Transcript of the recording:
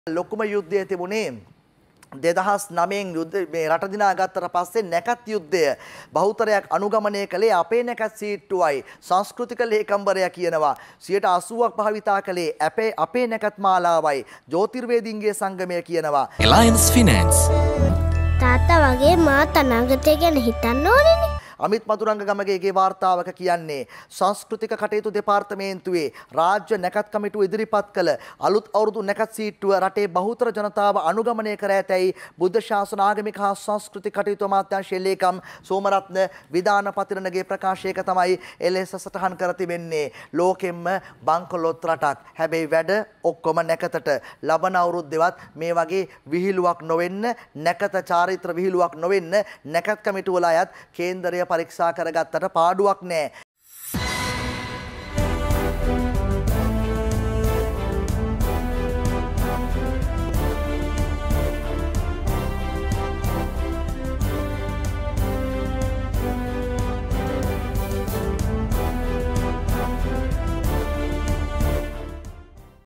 ලොකුම යුද්ධය තිබුණේ 2009 යුද්ධ මේ රට දිනා ගත්තට පස්සේ නැකත් යුද්ධය බහුතරයක් අනුගමනය කළේ අපේ නැකත් සීට්ටුවයි සංස්කෘතික ලේකම්වරයා කියනවා 80%ක් භාවිතා කළේ අපේ නැකත් මාලාවයි ජ්‍යොතිර්වේදීන්ගේ සංගමය කියනවා Alliance Finance තාත්තා වගේ මාත් අනාගතය ගැන හිතන්න ඕනේනේ අමිත් මතුරංග ගමගේගේ වාර්තාවක කියන්නේ සංස්කෘතික කටයුතු දෙපාර්තමේන්තුවේ රාජ්‍ය නැකත් කමිටුව ඉදිරිපත් කළ අලුත් අවුරුදු නැකත් සීට්ටුව රටේ බහුතර ජනතාව අනුගමනය කර ඇතැයි බුද්ධ ශාසන ආගමික හා සංස්කෘතික කටයුතු අමාත්‍යාංශයේ ලේකම් සෝමරත්න විදාන පතිරණගේ ප්‍රකාශයක තමයි එලෙස සටහන් කර තිබෙන්නේ ලෝකෙම්ම බංකොලොත් රටක් හැබැයි වැඩ ඔක්කොම නැකතට ලබන අවුරුද්දේවත් මේ වගේ විහිළුවක් නොවෙන්න නැකත චාරිත්‍ර විහිළුවක් නොවෙන්න නැකත් කමිටුව වල අයත් කේන්දරය පරීක්ෂා කරගත්තට පාඩුවක් නැහැ.